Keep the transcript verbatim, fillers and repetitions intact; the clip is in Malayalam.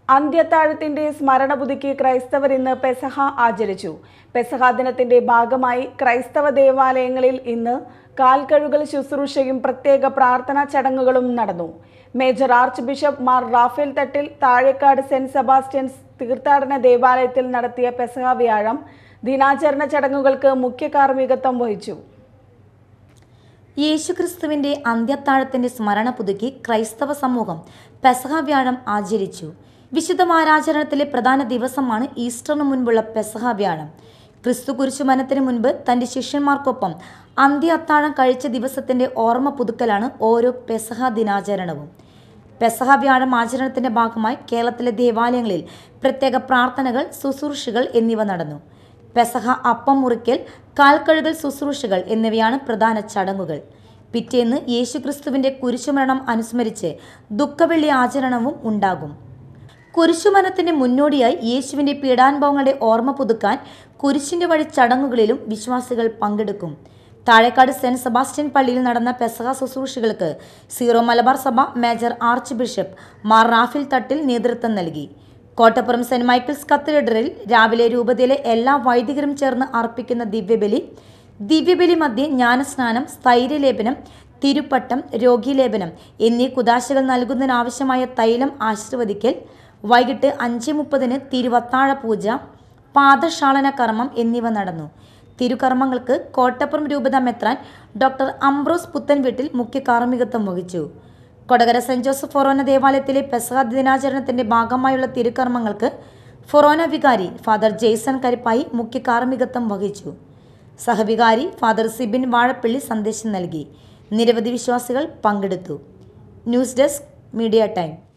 അന്ത്യത്താഴത്തിന്റെ സ്മരണ പുതുക്കി ക്രൈസ്തവർ ഇന്ന് പെസഹ ആചരിച്ചു. പെസഹ ദിനത്തിന്റെ ഭാഗമായി ക്രൈസ്തവ ദേവാലയങ്ങളിൽ ഇന്ന് കാൽകഴുകൽ ശുശ്രൂഷയും പ്രത്യേക പ്രാർത്ഥനാ ചടങ്ങുകളും നടന്നു. Major archbishop Mar Raphael Thattil Thazhekkad Saint Sebastian's തീർത്ഥാടന ദേവാലയത്തിൽ നടത്തിയ പെസഹ വ്യാഴം ദിനാചരണ ചടങ്ങുകൾക്ക് മുഖ്യ കാർമ്മികത്വം വഹിച്ചു. യേശുക്രിസ്തുവിന്റെ അന്ത്യത്താഴത്തിന്റെ സ്മരണ പുതുക്കി ക്രൈസ്തവ സമൂഹം പെസഹ വ്യാഴം ആചരിച്ചു. വിശുദ്ധ വാരാചരണത്തിലെ പ്രധാന ദിവസമാണ് ഈസ്റ്ററിന് മുൻപുള്ള പെസഹ വ്യാഴം. ക്രിസ്തു കുരിശുമരണത്തിന് മുൻപ് തന്റെ ശിഷ്യന്മാർക്കൊപ്പം അന്ത്യ അത്താഴം കഴിച്ച ദിവസത്തിന്റെ ഓർമ്മ പുതുക്കലാണ് ഓരോ പെസഹ ദിനാചരണവും. പെസഹ വ്യാഴം ആചരണത്തിന്റെ ഭാഗമായി കേരളത്തിലെ ദേവാലയങ്ങളിൽ പ്രത്യേക പ്രാർത്ഥനകൾ, ശുശ്രൂഷകൾ എന്നിവ നടന്നു. പെസഹ അപ്പം മുറിക്കൽ, കാൽകഴുകൽ ശുശ്രൂഷകൾ എന്നിവയാണ് പ്രധാന ചടങ്ങുകൾ. പിറ്റേന്ന് യേശുക്രിസ്തുവിന്റെ കുരിശുമരണം അനുസ്മരിച്ച് ദുഃഖവെള്ളി ആചരണവും ഉണ്ടാകും. കുരിശുമരണത്തിന്റെ മുന്നോടിയായി യേശുവിന്റെ പീഡാനുഭവങ്ങളുടെ ഓർമ്മ പുതുക്കാൻ കുരിശിന്റെ വഴി ചടങ്ങുകളിലും വിശ്വാസികൾ പങ്കെടുക്കും. താഴേക്കാട് സെന്റ് സെബാസ്റ്റ്യൻ പള്ളിയിൽ നടന്ന പെസഹ ശുശ്രൂഷകൾക്ക് സീറോ മലബാർ സഭ major archbishop Mar Raphael Thattil നേതൃത്വം നൽകി. കോട്ടപ്പുറം സെന്റ് മൈക്കിൾസ് കത്തീഡ്രലിൽ രാവിലെ രൂപതയിലെ എല്ലാ വൈദികരും ചേർന്ന് അർപ്പിക്കുന്ന ദിവ്യബലി, ദിവ്യബലി മധ്യേ ജ്ഞാനസ്നാനം, സ്ഥൈര്യലേപനം, തിരുപ്പട്ടം, രോഗീലേപനം എന്നീ കുദാശകൾ നൽകുന്നതിനാവശ്യമായ തൈലം ആശീർവദിക്കൽ, വൈകിട്ട് അഞ്ച് മുപ്പതിന് തിരുവത്താഴ പൂജ, പാദക്ഷാളന കർമ്മം എന്നിവ നടന്നു. തിരുകർമ്മങ്ങൾക്ക് കോട്ടപ്പുറം രൂപത മെത്രാൻ ഡോക്ടർ അംബ്രോസ് പുത്തൻവീട്ടിൽ മുഖ്യ കാർമ്മികത്വം വഹിച്ചു. കൊടകര സെന്റ് ജോസഫ് ഫൊറോന ദേവാലയത്തിലെ പെസഹ ദിനാചരണത്തിന്റെ ഭാഗമായുള്ള തിരുകർമ്മങ്ങൾക്ക് ഫൊറോന വികാരി ഫാദർ ജെയ്സൺ കരിപ്പായി മുഖ്യ കാർമ്മികത്വം വഹിച്ചു. സഹവികാരി ഫാദർ സിബിൻ വാഴപ്പള്ളി സന്ദേശം നൽകി. നിരവധി വിശ്വാസികൾ പങ്കെടുത്തു. News desk, media time.